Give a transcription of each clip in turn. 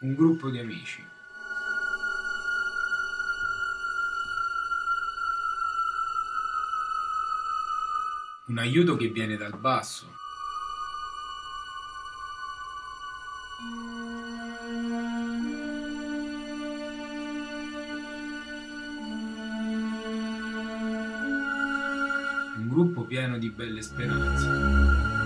Un gruppo di amici. Un aiuto che viene dal basso. Un gruppo pieno di belle speranze.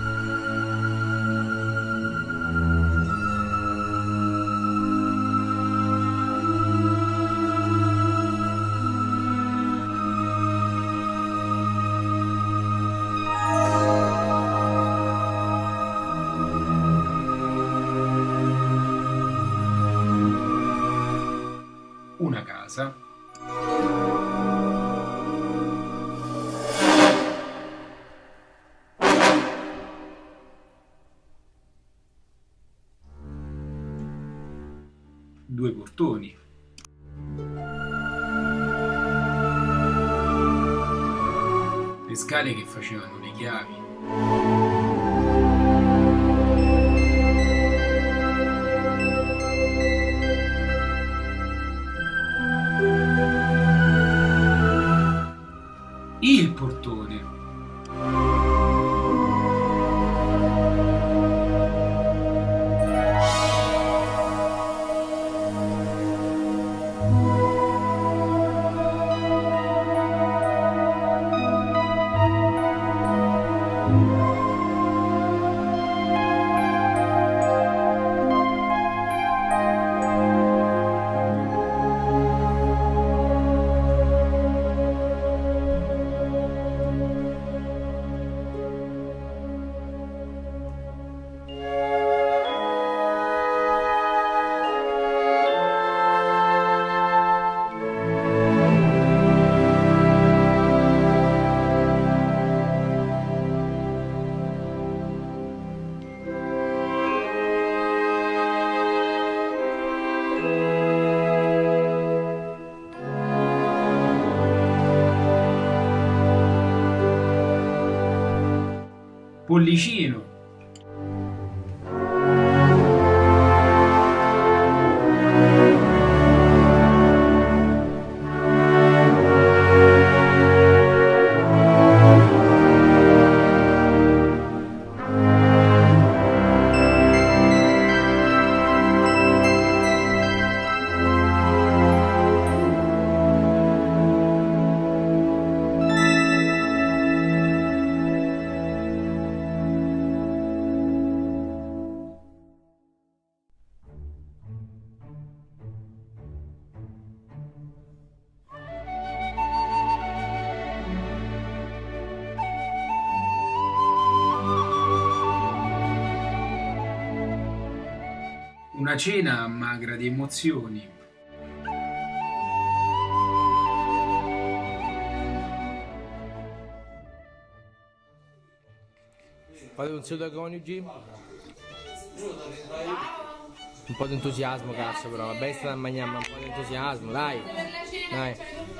Una casa. Due portoni. Le scale che facevano le chiavi. Il portone. Pollicino. Una cena magra di emozioni. Fate un saluto ai coniugi. Un po' di entusiasmo, cazzo, però. Vabbè, sta da mangiare, ma un po' di entusiasmo, dai. Dai.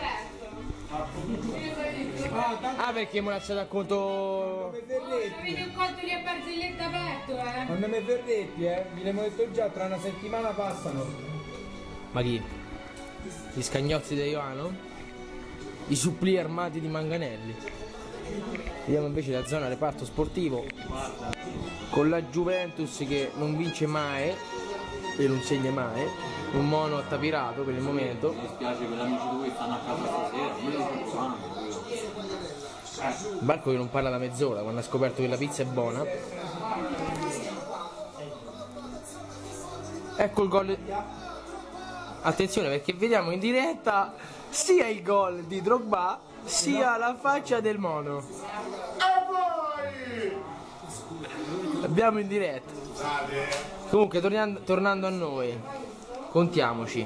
Ah, perché mi ha lasciato a conto. Avete un conto di barzelletta aperto, Quando mi verretti, vi l'abbiamo detto già, tra una settimana passano. Ma chi? Gli scagnozzi di Ioano? I supplì armati di Manganelli. Vediamo invece la zona reparto sportivo con la Juventus che non vince mai e non segna mai, un mono attapirato per il momento. Mi spiace per gli amici tuoi che stanno a casa stasera, io li sto provando. Marco che non parla da mezz'ora quando ha scoperto che la pizza è buona. Ecco il gol. Attenzione perché vediamo in diretta sia il gol di Drogba sia la faccia del mono. Abbiamo in diretta. Comunque tornando a noi, contiamoci.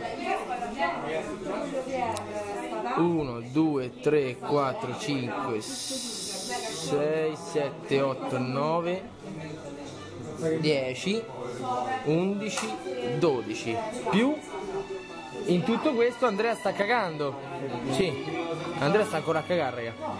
1, 2, 3, 4, 5, 6, 7, 8, 9, 10, 11, 12. Più in tutto questo Andrea sta cagando. Sì, Andrea sta ancora a cagare, raga.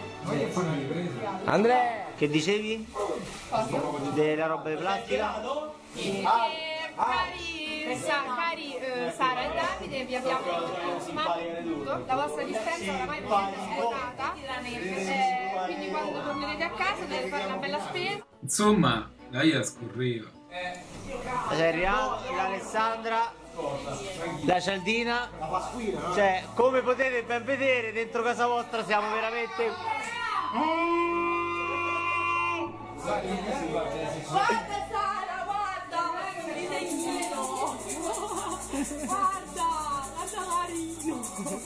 Andrea! Che dicevi? Della roba di plastica? Cari Sara e Davide, vi abbiamo tutto, la vostra dispensa oramai è svuotata, quindi quando tornerete a casa dovete fare una bella spesa. Insomma, lei scorreva. C'è il Riano, l'Alessandra, la Cialdina, cioè come potete ben vedere dentro casa vostra siamo veramente... Guarda Sara, guarda, disegnino, guarda, guarda carino.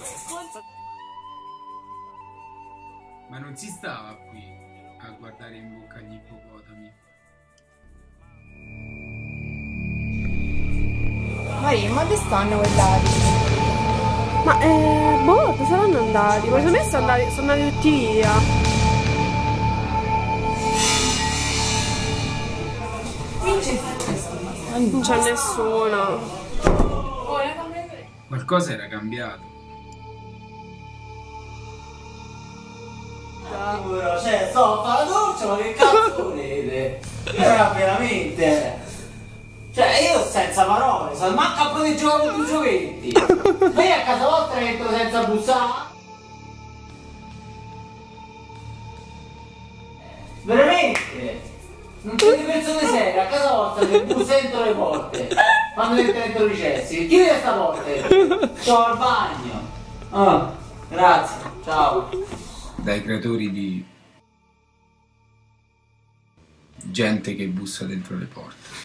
Ma non si stava qui a guardare in bocca agli ippopotami. Maria, ma dove stanno quell'ari? Ma boh, dove saranno andati? Ma secondo me sono andati tutti via. Non c'è nessuno. Qualcosa era cambiato. Cioè, sto a fare la doccia, ma che cazzo volete? Era veramente... Cioè, io senza parole, manco a poter giocare con i giochetti. Ma io a casa vostra entro senza bussare? Veramente? Non siete persone serie, a casa vostra che bussa dentro le porte, quando entra dentro i cessi. Chiudete sta porta! Sto al bagno! Ah, grazie, ciao! Dai creatori di gente che bussa dentro le porte.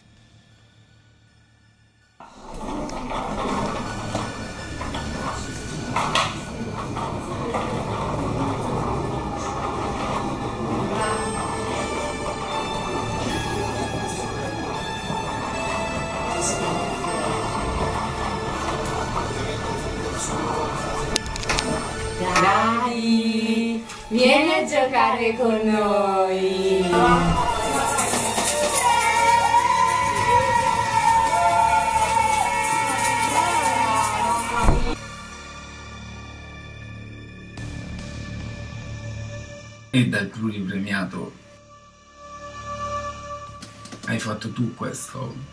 Dai, vieni a giocare con noi. E dal pluripremiato hai fatto tu questo.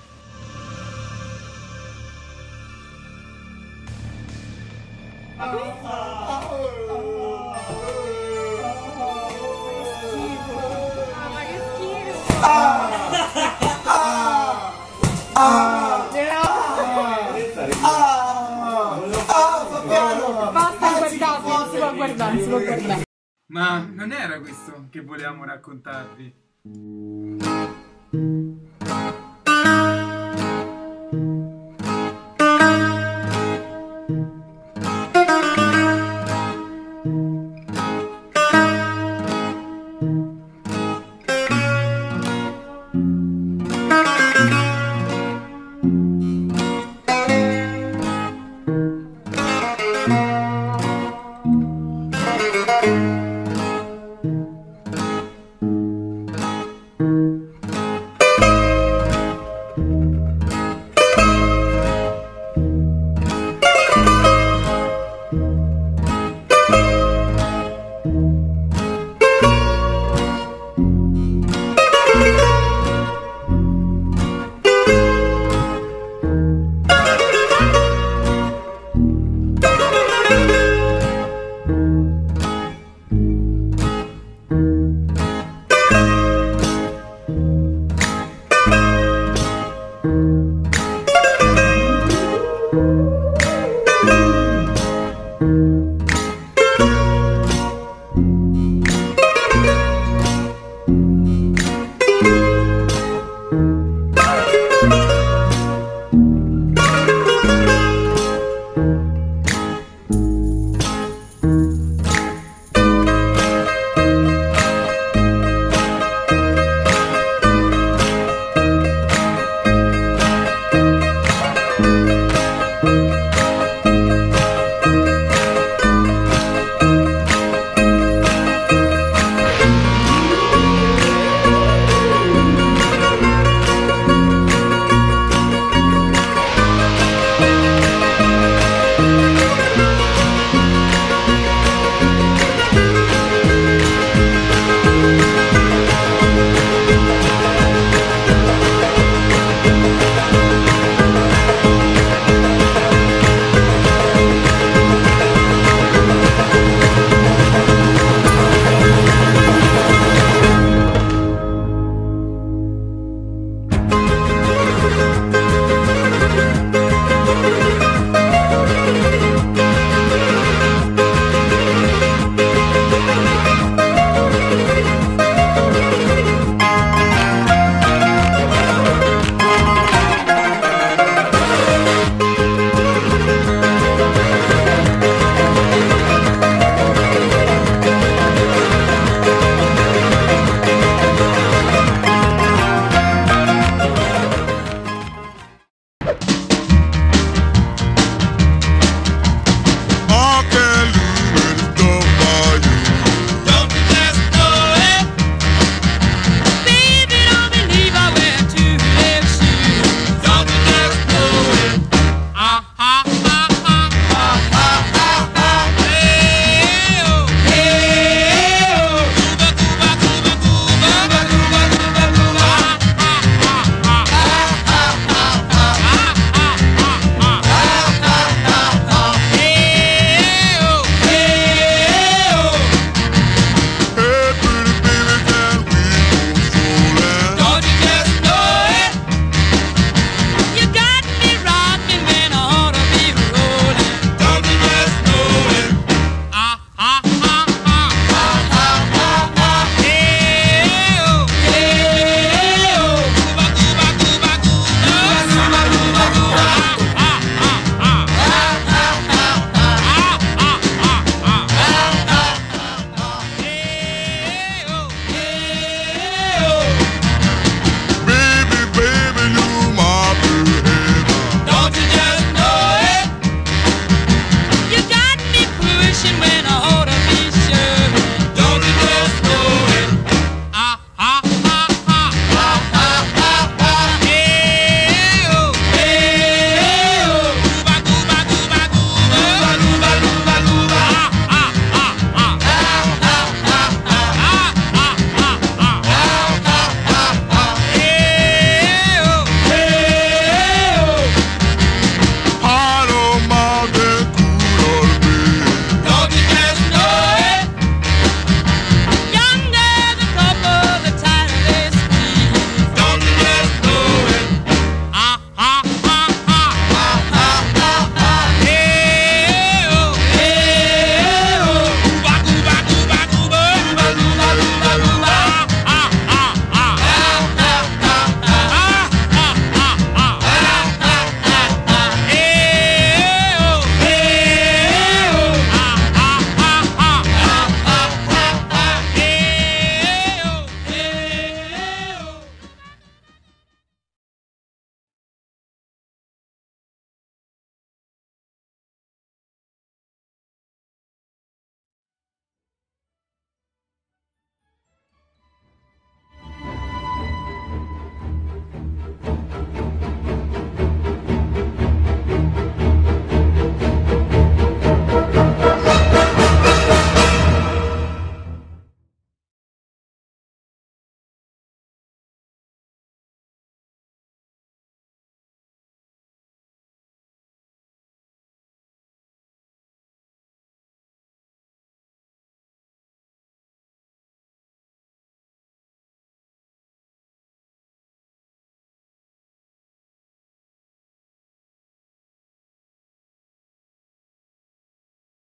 Basta guardate, non si può guardare, si può guardare. Ma non era questo che volevamo raccontarvi.